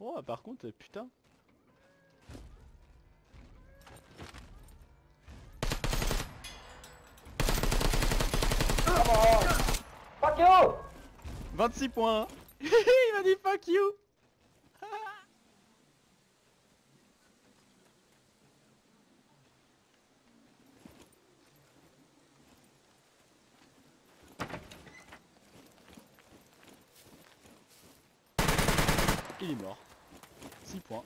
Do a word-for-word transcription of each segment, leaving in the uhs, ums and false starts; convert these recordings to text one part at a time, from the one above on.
Oh par contre putain. Fuck you! vingt-six points. Il m'a dit fuck you. Il est mort. six points.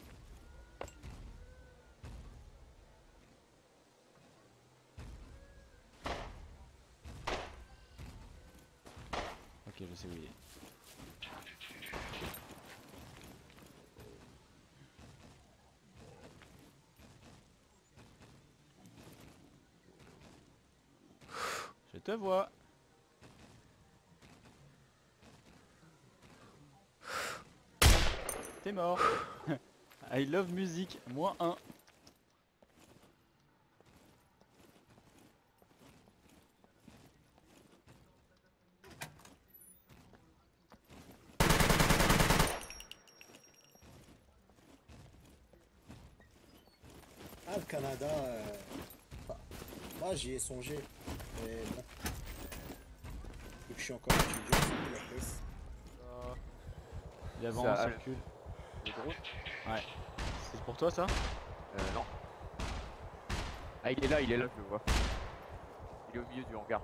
Ok, je sais où il est. Je te vois. T'es mort. I love music, moins un. Ah, le Canada, euh... enfin, moi j'y ai songé, mais bon. Vu que je suis encore étudiant, c'est la presse. Euh... Il avance, Ça, il recule. Le drone. Ouais. C'est pour toi ça? Euh non. Ah il est là, il est là, je le vois. Il est au milieu du hangar.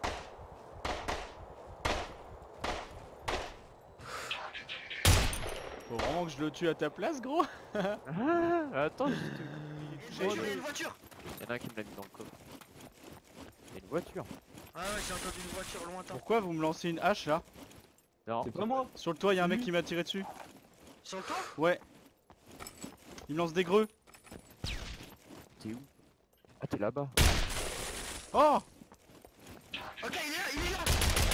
Faut vraiment que je le tue à ta place gros. Ah, attends, J'ai tué une voiture. Il y en a un qui me l'a mis dans le coffre. Il y a une voiture. Ah ouais, j'ai entendu une voiture lointain. Pourquoi vous me lancez une hache là? Non. C'est pas moi. Sur le toit y'a un mec qui m'a tiré dessus. Sur le toit? Ouais. Il me lance des greux. T'es où? Ah t'es là-bas. Oh! Ok, il est là, il est là.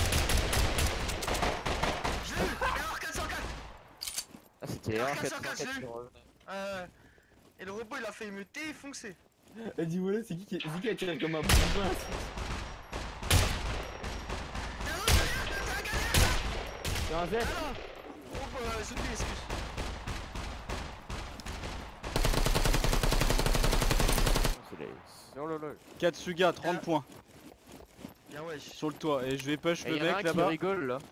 Je l'ai eu. R quatre cent quatre. Ah c'était R R quatre cent quatre, quatre-vingt-quatre j'ai eu. sur... euh, Euh... Et le robot il a fait me défoncer. Elle dit voilà, c'est qui qui c'est qui a tiré comme un bouffin? C'est un Z. Ah non. Oh bah, je lui excuse. C'est les... Oh là là. Katsuga, trente Ah. points. Bien ouais. Sur le toit. Et je vais push Et le y en a un mec qui là-bas. rigole là.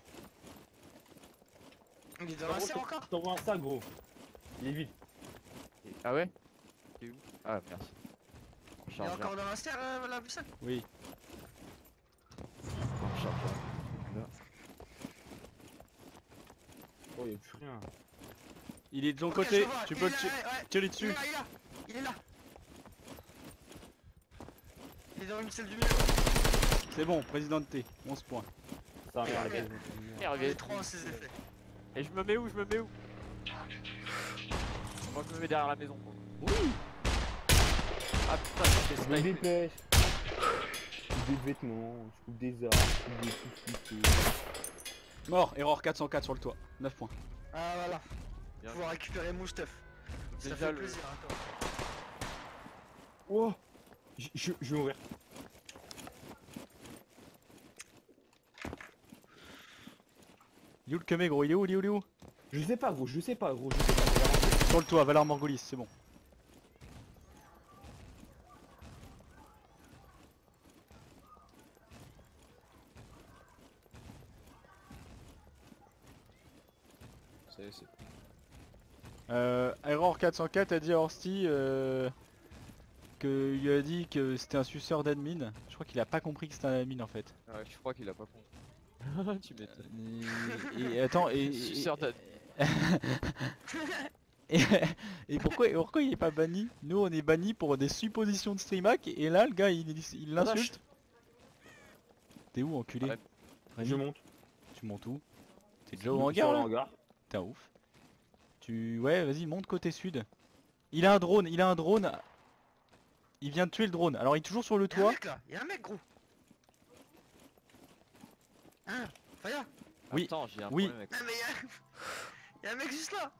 Il est dans la serre encore. Je t'envoie un sac gros. Il est vide. Et- Ah ouais? T'es où? Ah merci. Il est Chargeur. encore dans la serre, euh, la buissole. Oui. Chargeur. Là. Oh y'a plus rien. Il est de ton Ok, je côté. le vois. Tu Il peux est le là, tu- ouais, ouais. tirer Il est dessus. là, il est là. Il est là. Il est dans une celle du milieu. C'est bon, président de T. onze points. Ça va Ok. arriver. Il Merde, est trois en ses effets. Et je me mets où? Je me mets où? Moi je me mets derrière la maison. Oui. Ah putain, Je c'est me snipe. dépêche. Je coupe des vêtements, je coupe des armes, je coupe des soucis. Mort. Error quatre cent quatre sur le toit. neuf points. Ah voilà. Bien. Pouvoir récupérer mon stuff. Ça Déjà, fait le- plaisir hein, toi. Oh, je, je, je vais mourir. Il est où le camé gros? Il est où? Il est où? Il est où? Je sais pas gros, je sais pas gros, je sais pas. je vais avancer. Sur le toit, Valar Morghulis, c'est bon. Ça y est, c'est. Euh, Error quatre cent quatre a dit à Horsti euh, que il lui a dit que c'était un suceur d'admin. Je crois qu'il a pas compris que c'était un admin en fait. Ouais, je crois qu'il a pas compris. Tu m'étonnes. Et, et attends, et, et, Suceur d'ad- et, et pourquoi, et pourquoi il est pas banni? Nous on est banni pour des suppositions de streamac et là le gars il il l'insulte. T'es où enculé? Ouais. Rémi, Je monte. tu montes où? T'es déjà au Sur hangar le là? hangar. T'es un ouf. Tu... Ouais vas-y monte côté sud. Il a un drone, il a un drone. Il vient de tuer le drone. Alors il est toujours sur le Y'a un toit. mec là, y'a un mec gros. Hein, Faya. Oui. Attends, j'ai un Oui. problème avec Non mais y'a... y'a un mec juste là.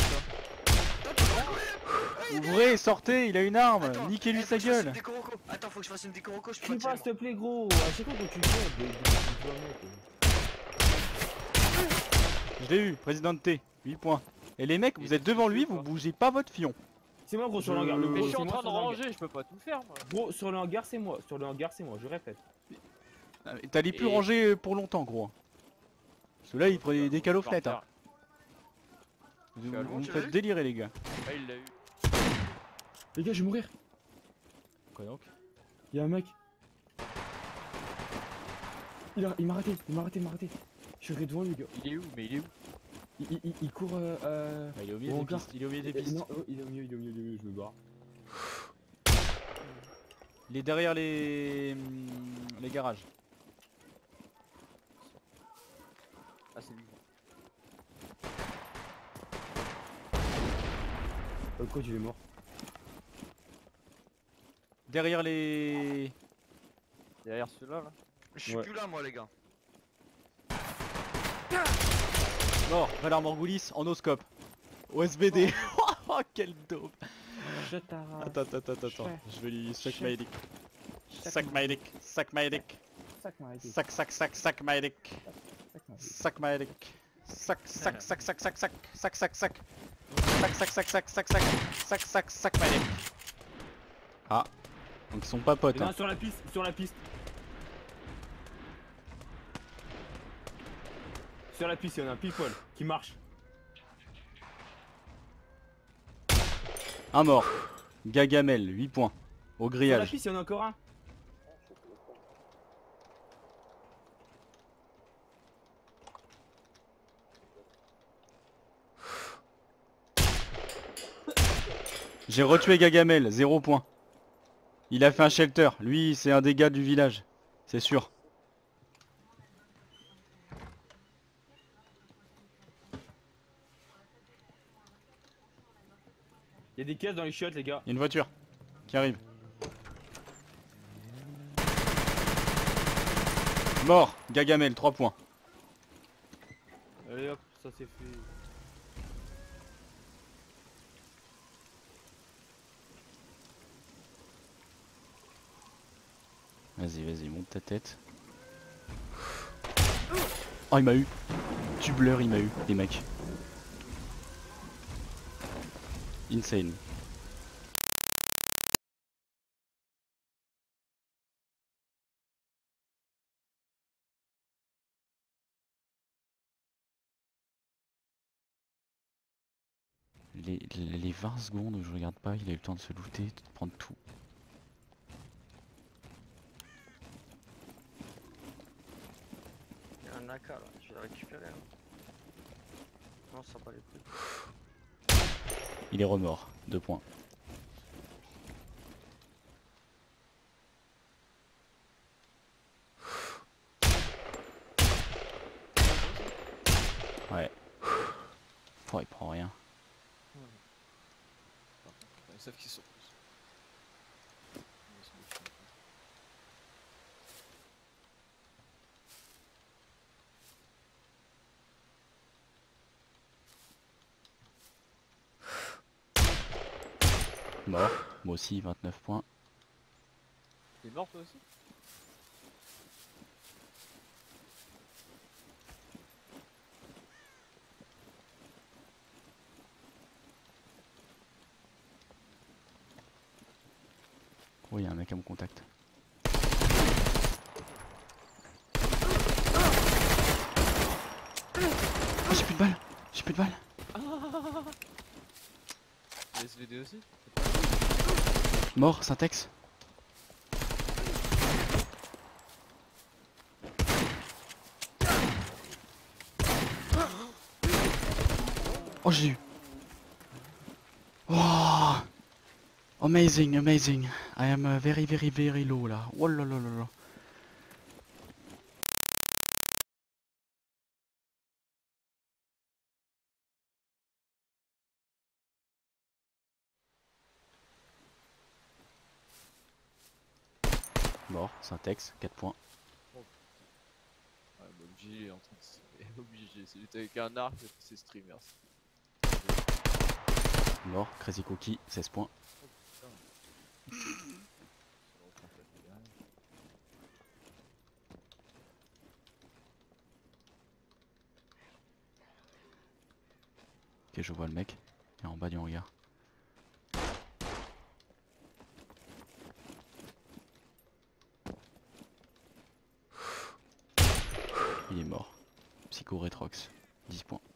Ouvrez, sortez, il a une arme. Attends, Niquez-lui eh, faut sa que je fasse une gueule. déco roco. Attends, faut que je fasse une déco roco, je peux Crie pas pas tirer, s'il te plaît gros, à chaque fois que tu viens, de, de, de, Je l'ai eu, président de T. huit points. Et les mecs, vous êtes devant lui, vous bougez pas votre fion. C'est moi gros sur le hangar. Le Mais gros, je suis c'est en moi train de sur le hangar. ranger, je peux pas tout faire moi. Gros sur le hangar c'est moi. Sur le hangar c'est moi, je répète. Ah, mais T'allais plus Et- ranger pour longtemps, gros. Parce que là, il prenait des caloflettes. Hein. Vous, Tu as vous loin, me tu l'as faites vu délirer, les gars. Ah il l'a eu. Les gars, je vais mourir. Quoi donc? Il y a un mec. Il a- il m'a arrêté, il m'a arrêté, il m'a arrêté. Je serai devant lui, gars. Il est où? Mais il est où? Il, il- il- il court. Euh, euh... Bah, il est au milieu Au des hangar. pistes. Il est au milieu des euh, pistes. Non, oh, il est au milieu, il est au milieu, il est au milieu, je me barre. Il est derrière les hum, les garages. Ah c'est lui. Le coach il est mort. Derrière les... Derrière ceux-là là. Je suis Ouais. plus là, moi, les gars. Mort, Valar Morghulis en oscope. O S B D. Oh quel dope. Je t'arrache. Attends, attends, attends, attends. Ouais. Je vais lui suck Ouais. my dick. Suck my dick. Suck my dick. Sac m'a arrêté. Suck, suck, suck, suck my dick. Sac m'a arrêté. Suck my dick. Suck, suck, suck, suck, suck, suck, suck, suck, suck. Suck, suck, suck, suck, suck, suck, suck, suck, suck my dick. Ah, donc ils sont pas potes. Il y en a Hein. un sur la piste, sur la piste. Sur la piste, il y en a un pile poil qui marche. Un mort. Gagamel, huit points. Au Sur la grillage. piste, il y en a encore un. J'ai retué Gagamel, zéro point. Il a fait un shelter. Lui, c'est un des gars du village. C'est sûr. Il y a des caisses dans les chiottes, les gars. Il y a une voiture qui arrive. Mort. Gagamel, trois points. Allez hop, ça c'est fait. Vas-y, vas-y, monte ta tête. Oh, il m'a eu. Tubler, il m'a eu, les mecs. Insane. Les, les les vingt secondes où je regarde pas, il a eu le temps de se looter, de prendre tout. Il y a un A K là, je vais le récupérer. Hein. Non, ça va pas les couilles. Il est remort, deux points. Ouais. Oh, il prend rien. Ils savent qu'ils sont. Mort. Moi aussi, vingt-neuf points. T'es mort toi aussi? Oh, il y a un mec à mon contact. Oh, j'ai plus de balles. J'ai plus de balles. Les S V D aussi? Mort, Syntex. Oh, j'ai eu. Oh, amazing, amazing. I am uh, very, very, very low là. Oh là là là là. Mort, Syntex, quatre points. Ouais, bah, obligé en train de se... obligé, c'est lutter avec un arc, c'est streamer. Mort, Crazy Cookie, seize points. Ok, je vois le mec. Il est en bas du hangar. Il est mort. Psycho Retrox. dix points.